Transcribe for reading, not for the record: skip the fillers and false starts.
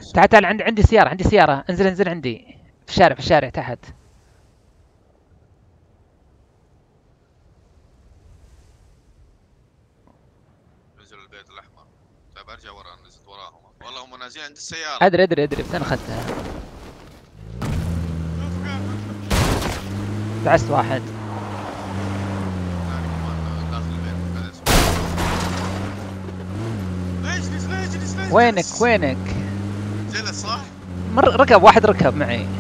تعال تعال، عندي سيارة، عندي سيارة، انزل انزل عندي في الشارع، في الشارع تحت. نزلوا البيت الاحمر. طيب ارجع ورا، نزلت وراهم والله، هم نازلين عند السياره. ادري ادري ادري، بس انا اخذتها. دعست واحد. ثاني كمان داخل البيت قاعد اسمع. اجلس لا اجلس لا اجلس. وينك وينك؟ جلس صح. ركب واحد، ركب معي.